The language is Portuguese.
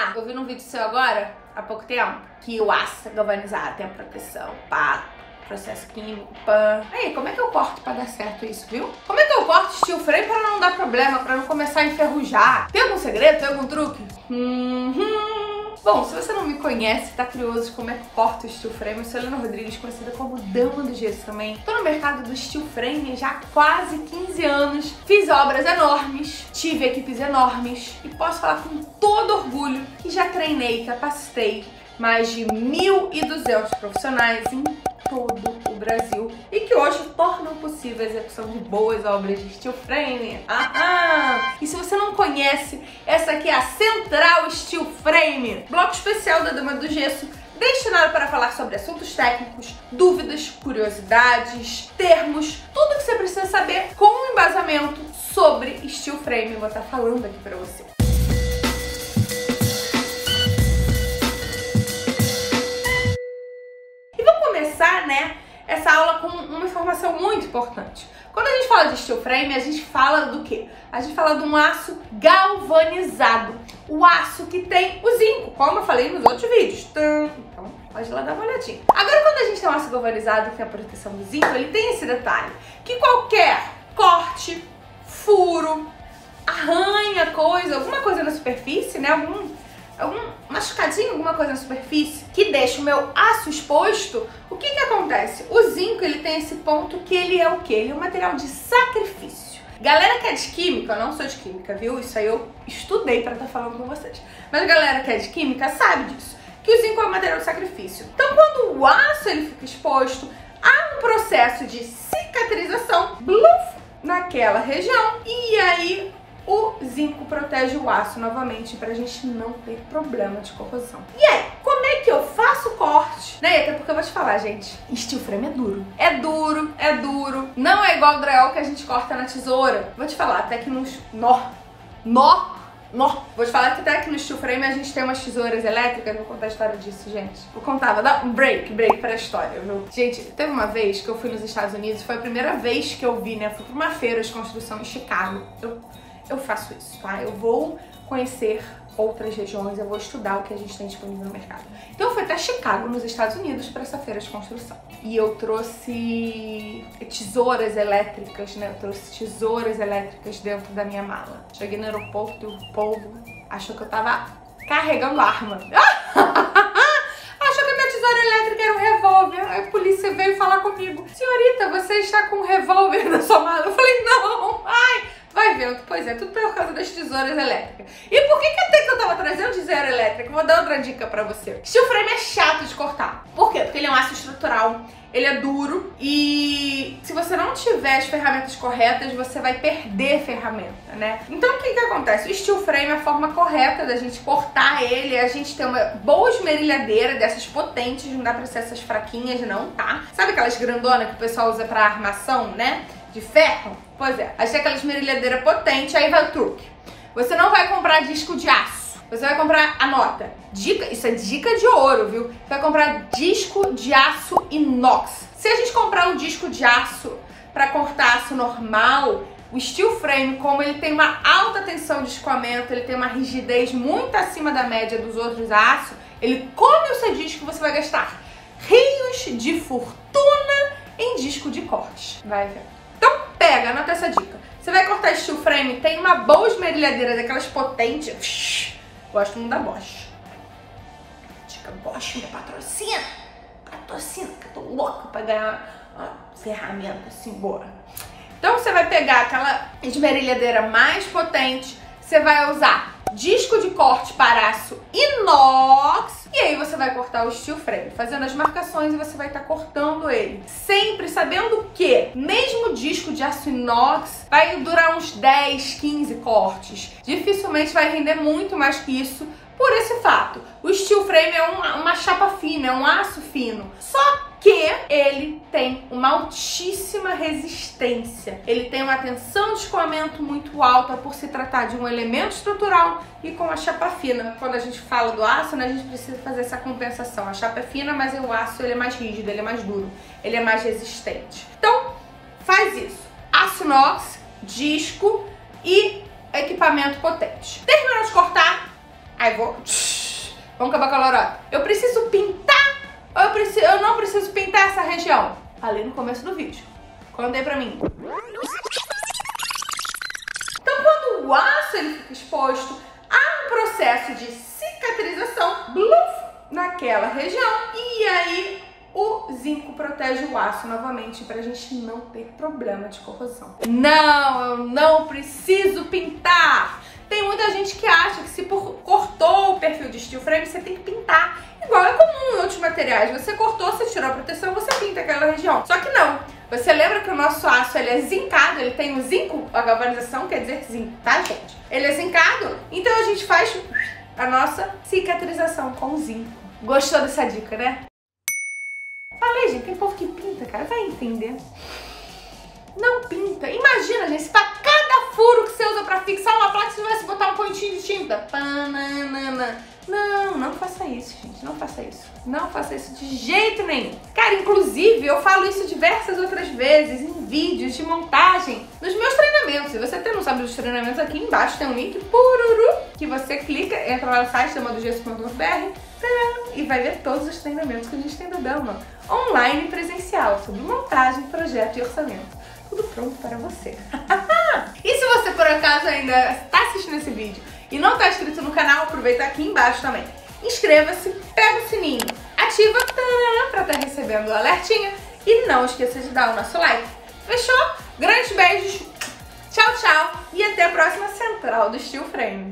falar? Eu vi num vídeo seu agora, há pouco tempo, que o aço galvanizado tem a proteção, pá, processo químico, pã. Aí, como é que eu corto pra dar certo isso, viu? Como é que eu corto steel frame pra não dar problema, pra não começar a enferrujar? Tem algum segredo? Tem algum truque? Bom, se você não me conhece, tá curioso de como é que corta o steel frame, eu sou Helena Rodrigues, conhecida como Dama do Gesso também. Tô no mercado do steel frame já há quase 15 anos. Fiz obras enormes, tive equipes enormes e posso falar com todo orgulho que já treinei, capacitei mais de 1.200 profissionais em todo o Brasil e que hoje tornam possível a execução de boas obras de steel frame. E se você não conhece, essa aqui é a Central Steel Frame, bloco especial da Dama do Gesso, destinado para falar sobre assuntos técnicos, dúvidas, curiosidades, termos, tudo que você precisa saber com um embasamento sobre steel frame. Eu vou estar falando aqui para você. Né, essa aula com uma informação muito importante. Quando a gente fala de steel frame, a gente fala do quê? A gente fala de um aço galvanizado. O aço que tem o zinco, como eu falei nos outros vídeos. Então, pode ir lá dar uma olhadinha. Agora, quando a gente tem um aço galvanizado que tem a proteção do zinco, ele tem esse detalhe, que qualquer corte, furo, arranha coisa, alguma coisa na superfície, né, algum machucadinho, alguma coisa na superfície que deixa o meu aço exposto, o que que acontece? O zinco, ele tem esse ponto que ele é o quê? Ele é um material de sacrifício. Galera que é de química, eu não sou de química, viu? Isso aí eu estudei pra estar falando com vocês. Mas a galera que é de química sabe disso, que o zinco é um material de sacrifício. Então, quando o aço ele fica exposto, há um processo de cicatrização, naquela região, e aí o zinco protege o aço novamente pra gente não ter problema de corrosão. E aí, como é que eu faço o corte? Né? Até porque eu vou te falar, gente, steel frame é duro. É duro, é duro. Não é igual o drywall que a gente corta na tesoura. Vou te falar, até que nos... Vou te falar que até que no steel frame a gente tem umas tesouras elétricas. Vou contar a história disso, gente. Vou contar, vou dar um break pra história, viu? Gente, teve uma vez que eu fui nos Estados Unidos, foi a primeira vez que eu vi, né? Fui pra uma feira de construção em Chicago. Eu faço isso, tá? Eu vou conhecer outras regiões, eu vou estudar o que a gente tem disponível no mercado. Então eu fui até Chicago, nos Estados Unidos, para essa feira de construção. E eu trouxe tesouras elétricas, né? Eu trouxe tesouras elétricas dentro da minha mala. Cheguei no aeroporto e o povo achou que eu tava carregando arma. Achou que a minha tesoura elétrica era um revólver. Aí a polícia veio falar comigo: senhorita, você está com um revólver na sua mala? Eu falei: não, vai vendo. Pois é, tudo por causa das tesouras elétricas. E por que até que eu tava trazendo tesoura elétrica? Vou dar outra dica pra você. Steel frame é chato de cortar. Por quê? Porque ele é um aço estrutural, ele é duro e se você não tiver as ferramentas corretas, você vai perder ferramenta, né? Então o que que acontece? O steel frame, a forma correta da gente cortar ele é a gente ter uma boa esmerilhadeira dessas potentes, não dá pra ser essas fraquinhas não, tá? Sabe aquelas grandonas que o pessoal usa pra armação, né? De ferro? Pois é, a gente tem aquela esmerilhadeira potente, aí vai o truque. Você não vai comprar disco de aço, você vai comprar, anota, isso é dica de ouro, viu? Você vai comprar disco de aço inox. Se a gente comprar um disco de aço para cortar aço normal, o steel frame, como ele tem uma alta tensão de escoamento, ele tem uma rigidez muito acima da média dos outros aços, ele come o seu disco e você vai gastar rios de fortuna em disco de corte. Vai ver. Então pega, anota essa dica. Você vai cortar steel frame, tem uma boa esmerilhadeira daquelas potentes. Gosto muito da Bosch. Dica Bosch, minha patrocina. Patrocina, que eu tô louca pra ganhar uma ferramenta assim boa. Então você vai pegar aquela esmerilhadeira mais potente, você vai usar disco de corte para aço inox e aí você vai cortar o steel frame, fazendo as marcações e você vai estar cortando ele. Sempre sabendo que mesmo disco de aço inox vai durar uns 10, 15 cortes. Dificilmente vai render muito mais que isso por esse fato. O steel frame é uma chapa fina, é um aço fino. Só que ele tem uma altíssima resistência. Ele tem uma tensão de escoamento muito alta por se tratar de um elemento estrutural e com a chapa fina. Quando a gente fala do aço, né, a gente precisa fazer essa compensação. A chapa é fina, mas o aço ele é mais rígido, ele é mais duro, ele é mais resistente. Então, faz isso. Aço inox, disco e equipamento potente. Terminou de cortar, aí vou Vamos acabar com a lorota. Eu preciso pintar ou eu não preciso pintar essa região? Ali no começo do vídeo. Conta aí pra mim. Então, quando o aço ele fica exposto, há um processo de cicatrização, bluf, naquela região, e aí o zinco protege o aço novamente pra gente não ter problema de corrosão. Não, eu não preciso pintar. Tem muita gente que acha que se cortou o perfil de steel frame, você tem que pintar. Igual é comum em outros materiais. Você cortou, você tirou a proteção, você pinta aquela região. Só que não. Você lembra que o nosso aço ele é zincado, ele tem o zinco, a galvanização quer dizer zinco, tá, gente? Ele é zincado, então a gente faz a nossa cicatrização com zinco. Gostou dessa dica, né? Falei, gente, tem povo que pinta, cara, vai entender. Não pinta. Imagina, gente, se pra cada furo que você usa pra fixar uma placa, você tivesse botar um pontinho de tinta. Pananana. Não, não faça isso, gente. Não faça isso. Não faça isso de jeito nenhum. Cara, inclusive, eu falo isso diversas outras vezes em vídeos de montagem nos meus treinamentos. Se você até não sabe dos treinamentos, aqui embaixo tem um link pururu, que você clica, entra lá no site tamandogesso.br e vai ver todos os treinamentos que a gente tem do Belma, online e presencial, sobre montagem, projeto e orçamento. Tudo pronto para você. E se você por acaso ainda está assistindo esse vídeo e não está inscrito no canal, aproveita aqui embaixo também. Inscreva-se, pega o sininho, ativa para estar recebendo o alertinha e não esqueça de dar o nosso like. Fechou? Grandes beijos, tchau, tchau e até a próxima Central do Steel Frame.